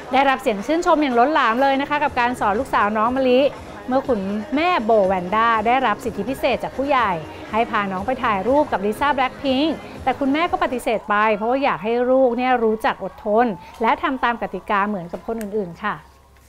ได้รับเสียงชื่นชมอย่างล้นหลามเลยนะคะกับการสอนลูกสาวน้องมะลิเมื่อคุณแม่โบแวนด้าได้รับสิทธิพิเศษจากผู้ใหญ่ให้พาน้องไปถ่ายรูปกับลิซ่าแบล็คพิงค์แต่คุณแม่ก็ปฏิเสธไปเพราะว่าอยากให้ลูกเนี่ยรู้จักอดทนและทำตามกติกาเหมือนกับคนอื่นๆค่ะ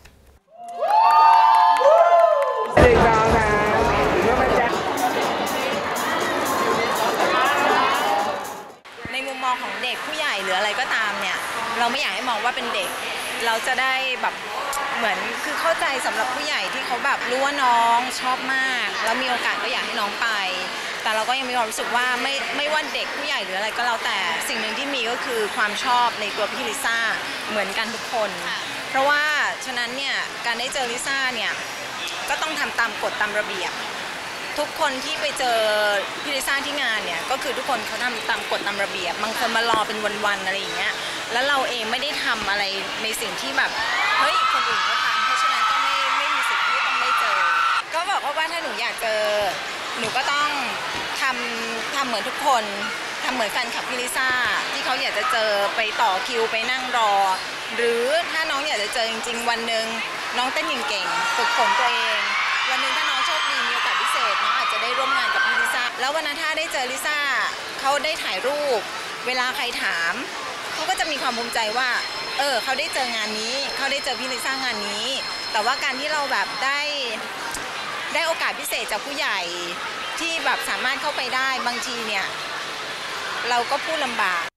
ในมุมมองของเด็กผู้ใหญ่หรืออะไรก็ตามเนี่ยเราไม่อยากให้มองว่าเป็นเด็กเราจะได้แบบเหมือนคือเข้าใจสำหรับผู้ใหญ่ที่เขาแบบรู้ว่าน้องชอบมากแล้วมีโอกาสก็อยากให้น้องไปแต่เราก็ยังมีความรู้สึกว่าไม่ว่าเด็กผู้ใหญ่หรืออะไรก็แล้วแต่สิ่งหนึ่งที่มีก็คือความชอบในตัวพี่ลิซ่าเหมือนกันทุกคนเพราะว่าฉะนั้นเนี่ยการได้เจอลิซ่าเนี่ยก็ต้องทำตามกฎตามระเบียบทุกคนที่ไปเจอพี่ลิซ่าที่งานเนี่ยก็คือทุกคนเขาทำตามกฎตามระเบียบบางคนมารอเป็นวันๆอะไรอย่างเงี้ยแล้วเราเองไม่ได้ทำอะไรในสิ่งที่แบบเฮ้ยคนอื่นเขาทำเพราะฉะนั้นก็ไม่มีสิทธิ์ที่ต้องได้เจอก็บอกว่าถ้าหนูอยากเจอหนูก็ต้องทำเหมือนทุกคนทำเหมือนแฟนคลับพี่ลิซ่าที่เขาอยากจะเจอไปต่อคิวไปนั่งรอหรือถ้าน้องอยากจะเจอจริงๆวันหนึ่งน้องเต้นเก่งๆฝึกฝนตัวเองวันหนึ่งถ้าน้องโชคดีมีโอกาสพิเศษน้องอาจจะได้ร่วมงานกับพี่ลิซ่าแล้ววันนั้นถ้าได้เจอลิซ่าเขาได้ถ่ายรูปเวลาใครถามเขาก็จะมีความภูมิใจว่าเขาได้เจองานนี้เขาได้เจอพี่ลิซ่างานนี้แต่ว่าการที่เราแบบได้โอกาสพิเศษจากผู้ใหญ่ที่แบบสามารถเข้าไปได้บางทีเนี่ยเราก็พูดลำบาก